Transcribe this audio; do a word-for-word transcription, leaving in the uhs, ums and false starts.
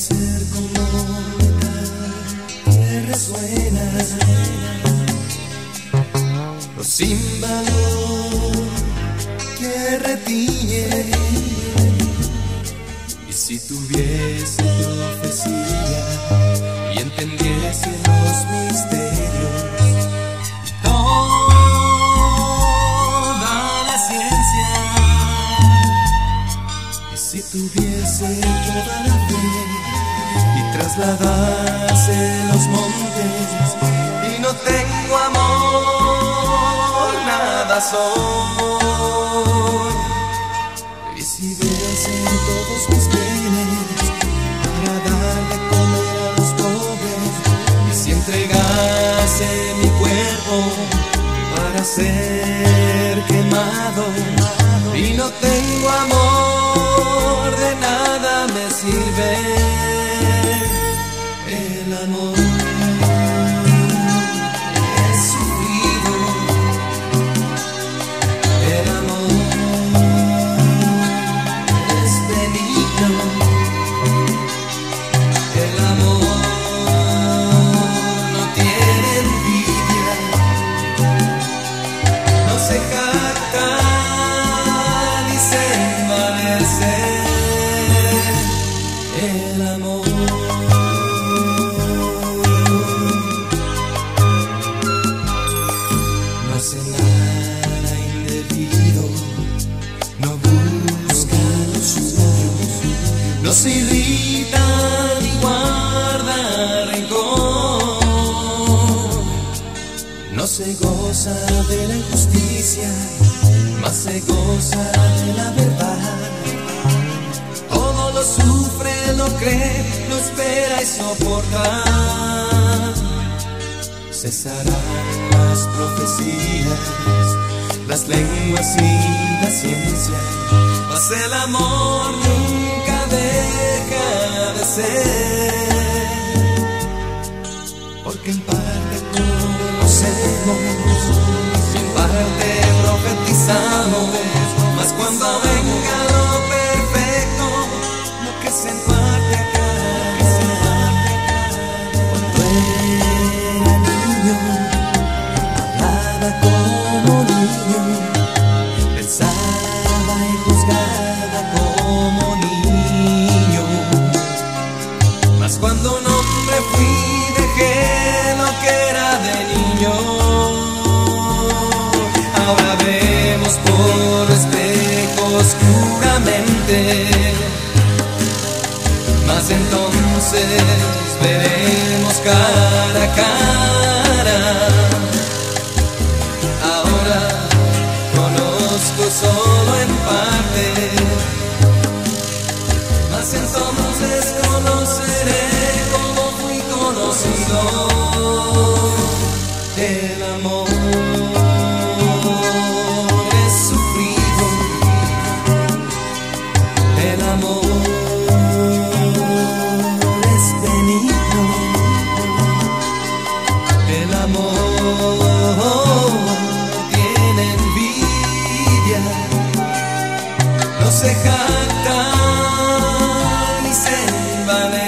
ser como metal que resuena, o sin valor que retiñe. Y si tuviese profecía y entendiese los misterios, toda la ciencia, y si tuviese toda la fe y trasladase los montes, y no tengo amor, nada soy. Y si diese todos mis bienes para darle comer a los pobres, y si entregase mi cuerpo para ser quemado, y no tengo amor, de nada me sirve el amor. He sufrido el amor, es benigno el amor, no tiene envidia, no se jacta ni se envanece el amor. No hace nada indebido, no busca lo suyo, no se irrita ni guarda rencor, no se goza de la injusticia, mas se goza de la verdad. Todo lo sufre, lo cree, lo espera y soporta. Cesarán las profecías, las lenguas y la ciencia, mas el amor nunca deja de ser, porque en parte conocemos y en parte profetizamos, mas cuando venga lo perfecto, lo que se en parte acá, cuando era niño, hablaba como niño, pensaba y juzgaba como niño, mas cuando un hombre fui, dejé lo que era de niño. Ahora vemos por espejo oscuramente, mas entonces veremos cara a cara. Ahora conozco solo en parte, mas entonces conoceré como fui conocido el amor. Es sufrido el amor, es benigno el amor, tiene envidia, no se jacta ni se envanece.